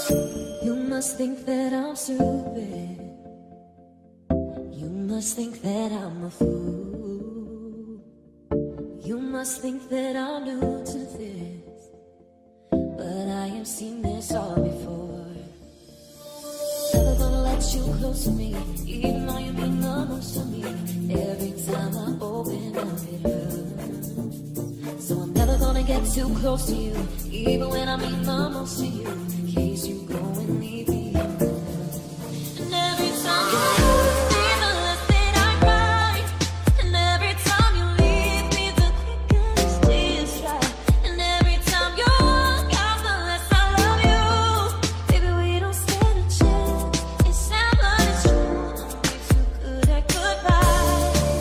You must think that I'm stupid. You must think that I'm a fool. You must think that I'm new to this, but I have seen this all before. Never gonna let you close to me, even though you mean the most to me. Every time I open up it hurts. So I'm never gonna get too close to you, even when I mean the most to you, in case you go and leave me. And every time you hurt me, the less that I cry. And every time you leave me, the quicker these tears dry. And every time you walk out, the less I love you. Baby, we don't stand a chance. It's sad, but it's true. I'm way too good at goodbye.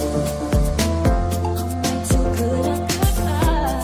I'm way too good at goodbye.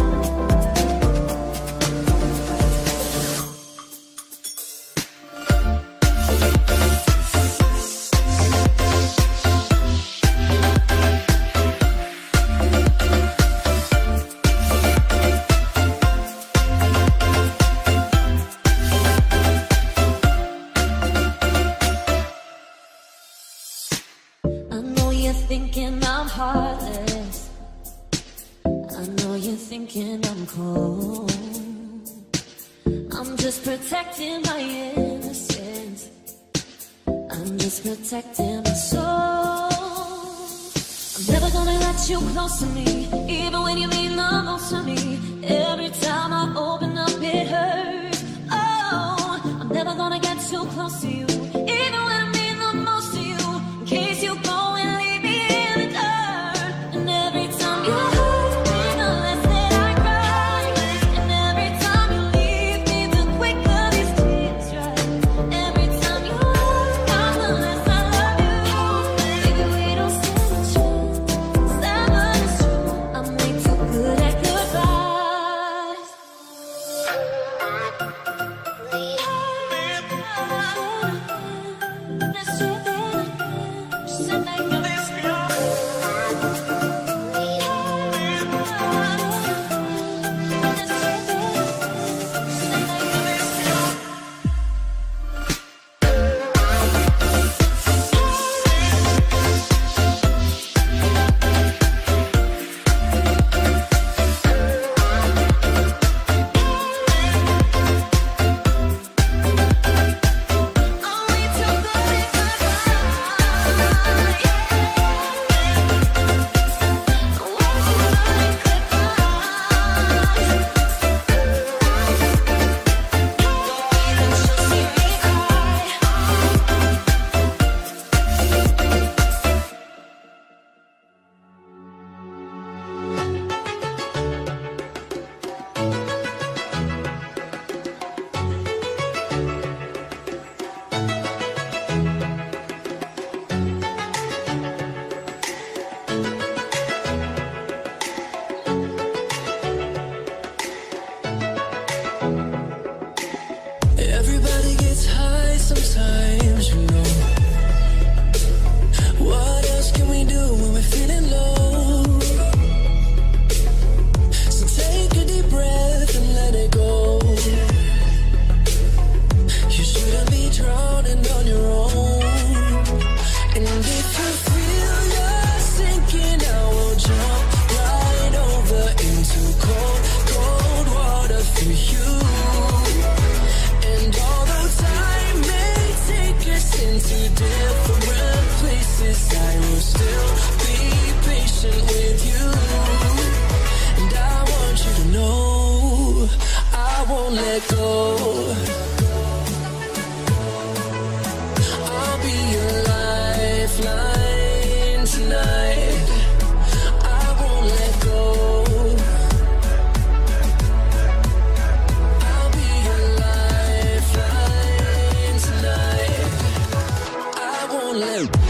I know you're thinking I'm heartless. I know you're thinking I'm cold. I'm just protecting my innocence. I'm just protecting my soul. I'm never gonna let you close to me, even when you mean the most to me. Every time I open up, it hurts. Oh, I'm never gonna get too close to you, even when I mean the most to you, in case you go and leave me in the dirt. And every time you hurt me, the less that I cry. And every time you leave me, the quicker these tears dry. Every time you walk out, the less I love you. Baby, we don't stand a chance. Sad, but it's true. I'm way too good at goodbyes. Everybody gets high sometimes, you know. What else can we do when we're feeling low? So take a deep breath and let it go. You shouldn't be drowning on your own. And if you feel you're sinking, I will jump right over into cold, cold water for you. And although time may take us into different places, I will still be patient with you. And I want you to know I won't let go. I'll be your lifeline tonight. I won't let go. I'll be your lifeline tonight. I won't let go.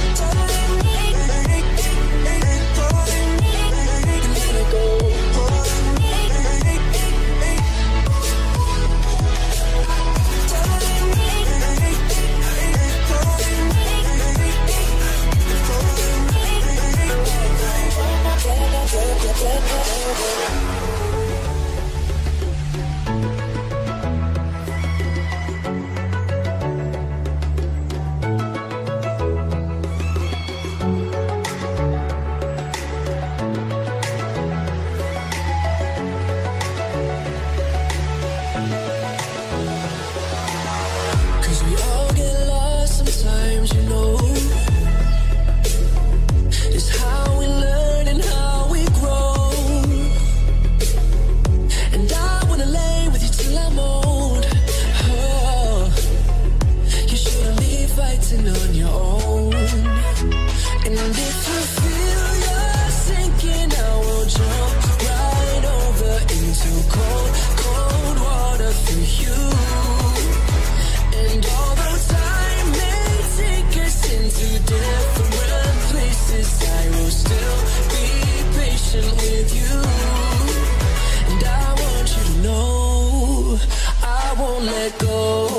won't let go.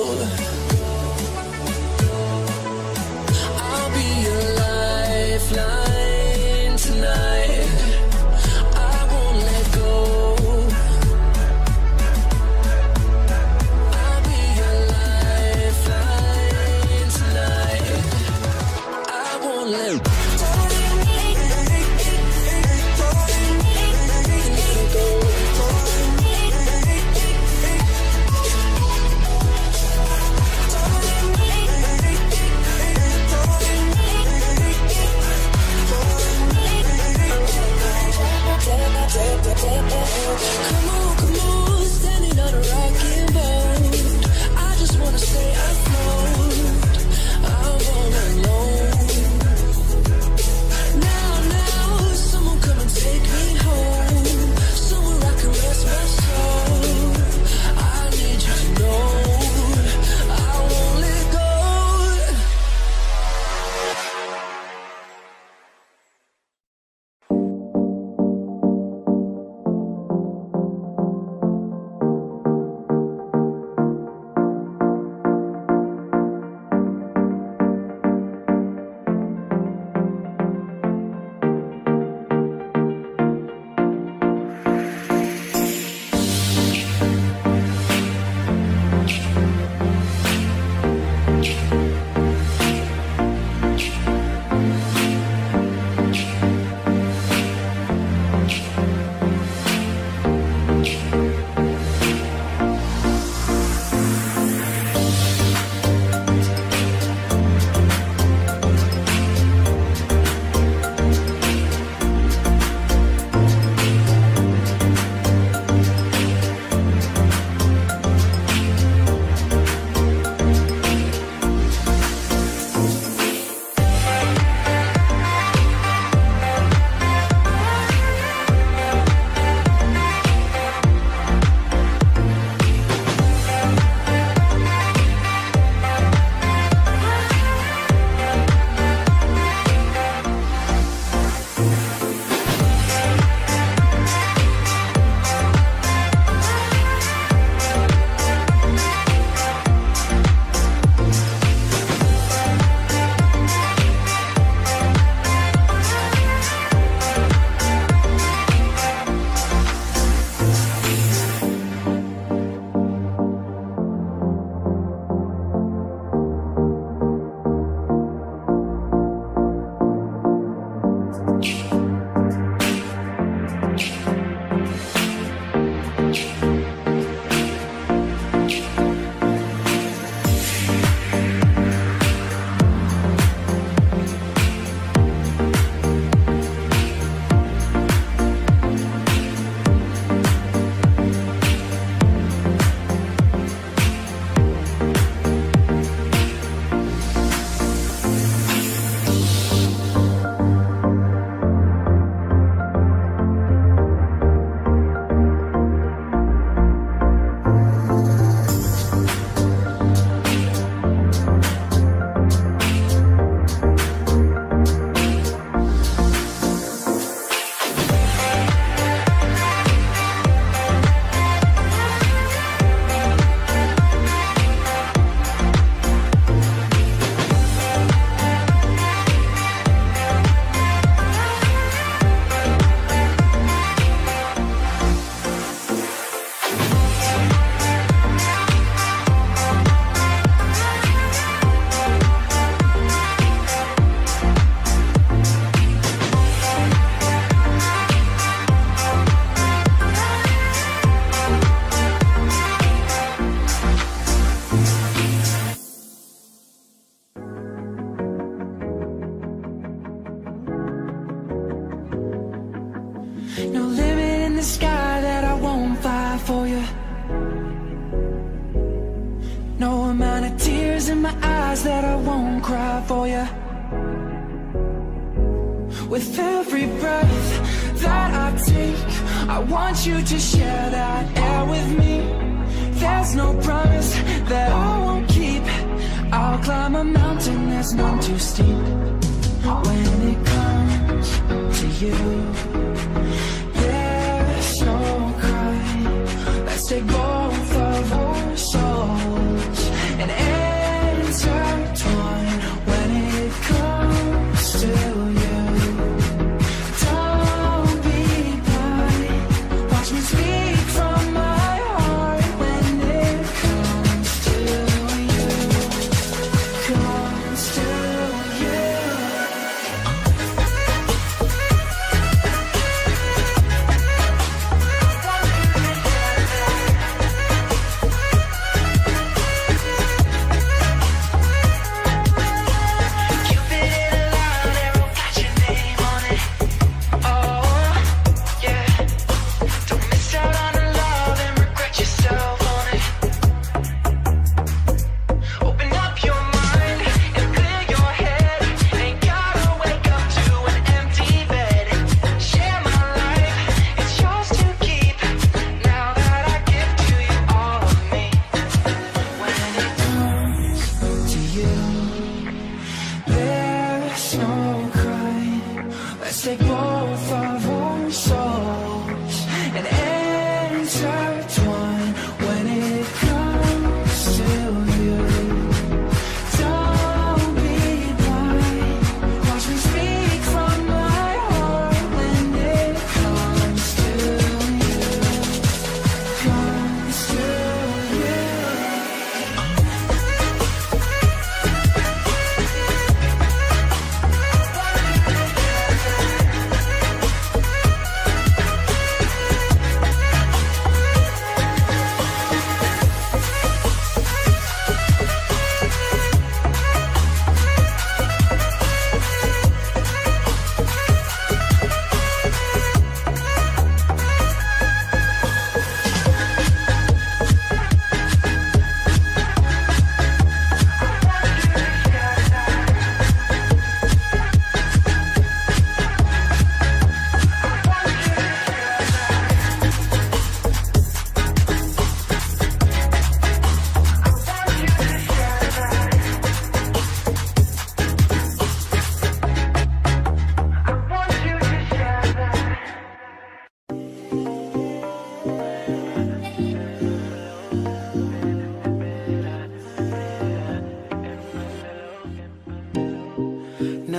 I'll be your lifeline tonight. I won't let go. I'll be your lifeline tonight. I won't let go. Come on, standing on a rocking boat. I just wanna stay afloat. I'm all alone. Now, someone come and take me home. Somewhere I can rest my soul. I need you to know I won't let go. No limit in the sky that I won't fly for you. No amount of tears in my eyes that I won't cry for you. With every breath that I take, I want you to share that air with me. There's no promise that I won't keep. I'll climb a mountain that's none too steep. When it comes to you, there's no cry. Let's take both of our souls.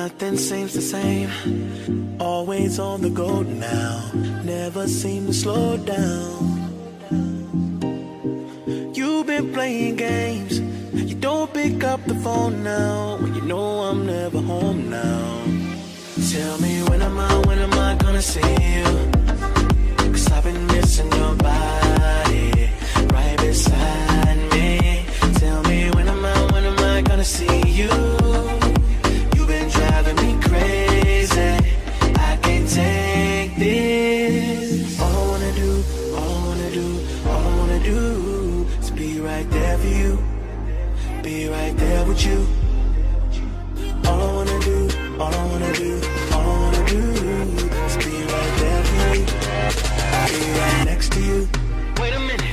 nothing seems the same. Always on the go now, never seem to slow down. You've been playing games, you don't pick up the phone now, when you know I'm never home now. Tell me when am I gonna see you? 'Cause I've been missing your body right beside me. Tell me when am I gonna see you? You've been driving me crazy, I can't take this. All I wanna do is be right there for you, be right there with you. All I wanna do is be right there for you, be right next to you. Wait a minute.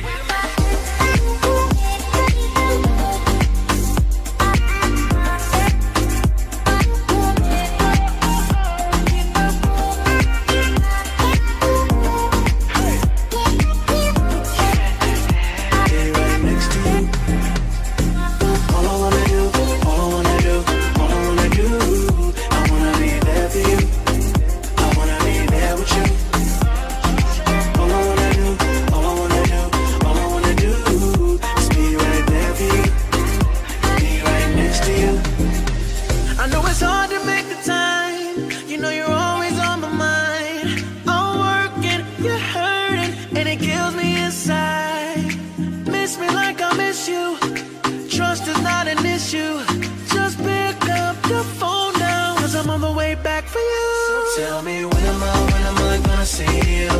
Tell me when am I gonna see you?